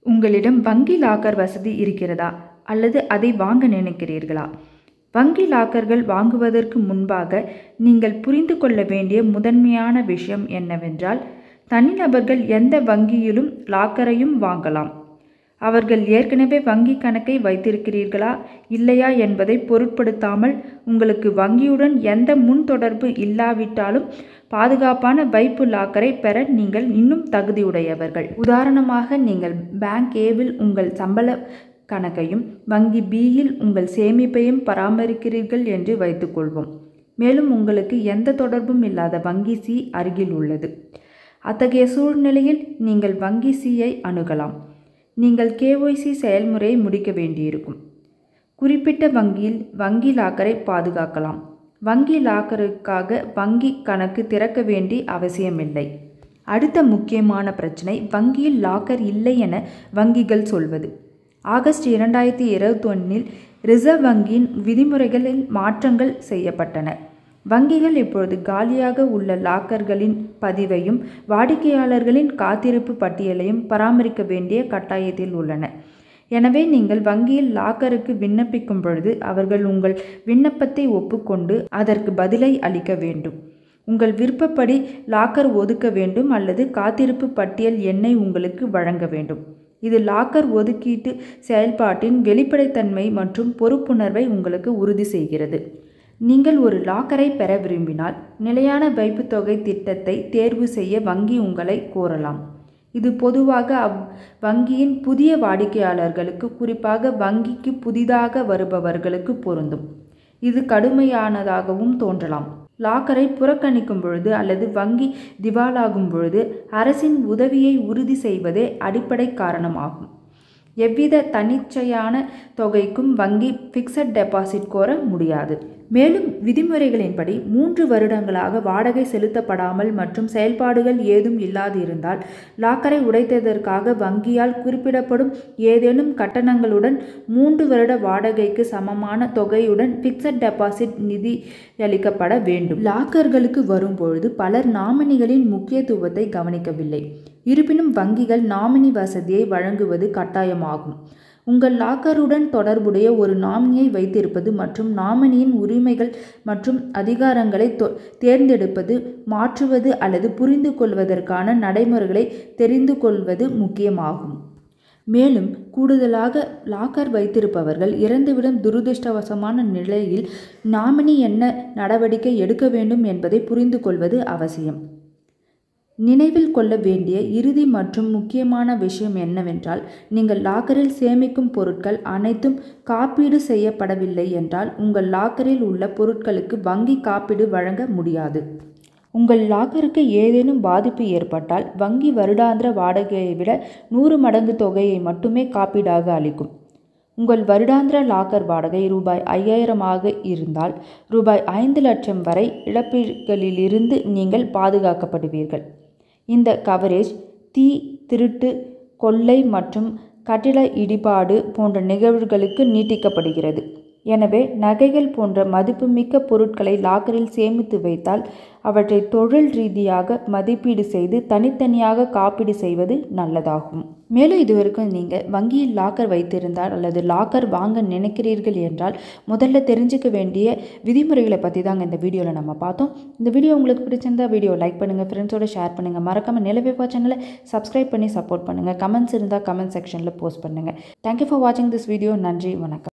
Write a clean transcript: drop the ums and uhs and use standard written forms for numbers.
உங்களிடம் வங்கி லாக்கர் வசதி இருக்கிறதா அல்லது அதை வாங்க நினைக்கிறீர்களா? வங்கி லாக்கர்கள் வாங்குவதற்கு முன்பாக நீங்கள் புரிந்து கொள்ள வேண்டிய முதன்மையான விஷயம் என்னவென்றால், தனிநபர்கள் எந்த வங்கியிலும் லாக்கரையும் வாங்கலாம். அவர்கள் ஏற்கனவே வங்கி கணக்கை வைத்திருக்கிறீர்களா இல்லையா என்பதை பொருட்படுத்தாமல், உங்களுக்கு வங்கியுடன் எந்த முன் தொடர்பு இல்லாவிட்டாலும் பாதுகாப்பான வைப்பு லாக்கரை பெற நீங்கள் இன்னும் தகுதியுடையவர்கள். உதாரணமாக, நீங்கள் பேங்க் ஏவில் உங்கள் சம்பள கணக்கையும் வங்கி பியில் உங்கள் சேமிப்பையும் பராமரிக்கிறீர்கள் என்று வைத்துக்கொள்வோம். மேலும் உங்களுக்கு எந்த தொடர்பும் இல்லாத வங்கி சி அருகில் உள்ளது. அத்தகைய சூழ்நிலையில் நீங்கள் வங்கி சியை அணுகலாம். நீங்கள் KYC செயல்முறையை முடிக்க வேண்டியிருக்கும். குறிப்பிட்ட வங்கியில் வங்கி லாக்கரை பாதுகாக்கலாம். வங்கி லாக்கருக்காக வங்கி கணக்கு திறக்க வேண்டிய அவசியமில்லை. அடுத்த முக்கியமான பிரச்சனை, வங்கியில் லாக்கர் இல்லை என வங்கிகள் சொல்வது. ஆகஸ்ட் 2021 ரிசர்வ் வங்கியின் விதிமுறைகளில் மாற்றங்கள் செய்யப்பட்டன. வங்கிகள் இப்பொழுது காலியாக உள்ள லாக்கர்களின் பதிவையும் வாடிக்கையாளர்களின் காத்திருப்பு பட்டியலையும் பராமரிக்க வேண்டிய கட்டாயத்தில் உள்ளன. எனவே நீங்கள் வங்கியில் லாக்கருக்கு விண்ணப்பிக்கும் பொழுது அவர்கள் உங்கள் விண்ணப்பத்தை ஒப்புக்கொண்டு அதற்கு பதிலை அளிக்க வேண்டும். உங்கள் விருப்பப்படி லாக்கர் ஒதுக்க வேண்டும் அல்லது காத்திருப்பு பட்டியல் எண்ணை உங்களுக்கு வழங்க வேண்டும். இது லாக்கர் ஒதுக்கீட்டு செயல்பாட்டின் வெளிப்படைத்தன்மை மற்றும் பொறுப்புணர்வை உங்களுக்கு உறுதி செய்கிறது. நீங்கள் ஒரு லாக்கரை பெற விரும்பினால், நிலையான வைப்புத் தொகை திட்டத்தை தேர்வு செய்ய வங்கி உங்களை கோரலாம். இது பொதுவாக வங்கியின் புதிய வாடிக்கையாளர்களுக்கு, குறிப்பாக வங்கிக்கு புதிதாக வருபவர்களுக்கு பொருந்தும். இது கடுமையானதாகவும் தோன்றலாம். லாக்கரை புறக்கணிக்கும் பொழுது அல்லது வங்கி திவாலாகும் பொழுது அரசின் உதவியை உறுதி செய்வதே அடிப்படை காரணமாகும். எவ்வித தன்னிச்சையான தொகைக்கும் வங்கி ஃபிக்ஸட் டெபாசிட் கோர முடியாது. மேலும் விதிமுறைகளின்படி 3 வருடங்களாக வாடகை செலுத்தப்படாமல் மற்றும் செயல்பாடுகள் ஏதும் இல்லாதிருந்தால், லாக்கரை உடைத்ததற்காக வங்கியால் குறிப்பிடப்படும் ஏதேனும் கட்டணங்களுடன் 3 வருட வாடகைக்கு சமமான தொகையுடன் ஃபிக்ஸட் டெபாசிட் நிதியளிக்கப்பட வேண்டும். லாக்கர்களுக்கு வரும்பொழுது பலர் நாமினிகளின் முக்கியத்துவத்தை கவனிக்கவில்லை. இருப்பினும் வங்கிகள் நாமினி வசதியை வழங்குவது கட்டாயமாகும். உங்கள் லாக்கருடன் தொடர்புடைய ஒரு நாமினியை வைத்திருப்பது மற்றும் நாமினியின் உரிமைகள் மற்றும் அதிகாரங்களை தேர்ந்தெடுப்பது, மாற்றுவது அல்லது புரிந்து கொள்வதற்கான நடைமுறைகளை தெரிந்து கொள்வது முக்கியமாகும். மேலும் கூடுதலாக, லாக்கர் வைத்திருப்பவர்கள் இறந்துவிடும் துரதிர்ஷ்டவசமான நிலையில் நாமினி என்ன நடவடிக்கை எடுக்க வேண்டும் என்பதை புரிந்து கொள்வது அவசியம். நினைவில் கொள்ள வேண்டிய இறுதி மற்றும் முக்கியமான விஷயம் என்னவென்றால், நீங்கள் லாக்கரில் சேமிக்கும் பொருட்கள் அனைத்தும் காப்பீடு செய்யப்படவில்லை என்றால் உங்கள் லாக்கரில் உள்ள பொருட்களுக்கு வங்கி காப்பீடு வழங்க முடியாது. உங்கள் லாக்கருக்கு ஏதேனும் பாதிப்பு ஏற்பட்டால் வங்கி வருடாந்திர வாடகையை விட 100 மடங்கு தொகையை மட்டுமே காப்பீடாக அளிக்கும். உங்கள் வருடாந்திர லாக்கர் வாடகை ரூ.5000 இருந்தால் ரூ.5 லட்சம் வரை இழப்பீடுகளிலிருந்து நீங்கள் பாதுகாக்கப்படுவீர்கள். இந்த கவரேஜ் தீ, திருட்டு, கொள்ளை மற்றும் கட்டிட இடிபாடு போன்ற நிகழ்வுகளுக்கு நீட்டிக்கப்படுகிறது. எனவே நகைகள் போன்ற மதிப்புமிக்க பொருட்களை லாக்கரில் சேமித்து வைத்தால் அவற்றை தொழில் ரீதியாக மதிப்பீடு செய்து தனித்தனியாக காப்பீடு செய்வது நல்லதாகும். மேலும் இதுவரைக்கும் நீங்கள் வங்கியில் லாக்கர் வைத்திருந்தால் அல்லது லாக்கர் வாங்க நினைக்கிறீர்கள் என்றால் முதல்ல தெரிஞ்சுக்க வேண்டிய விதிமுறைகளை பற்றி தாங்க இந்த வீடியோவில் நம்ம பார்த்தோம். இந்த வீடியோ உங்களுக்கு பிடிச்சிருந்தா வீடியோ லைக் பண்ணுங்கள், ஃப்ரெண்ட்ஸோட ஷேர் பண்ணுங்கள், மறக்காமல் நிலவேப்பா சேனலை சப்ஸ்கிரைப் பண்ணி சப்போர்ட் பண்ணுங்கள். கமெண்ட்ஸ் இருந்தால் கமெண்ட் செக்ஷனில் போஸ்ட் பண்ணுங்கள். தேங்க்யூ ஃபார் வாட்சிங் திஸ் வீடியோ. நன்றி, வணக்கம்.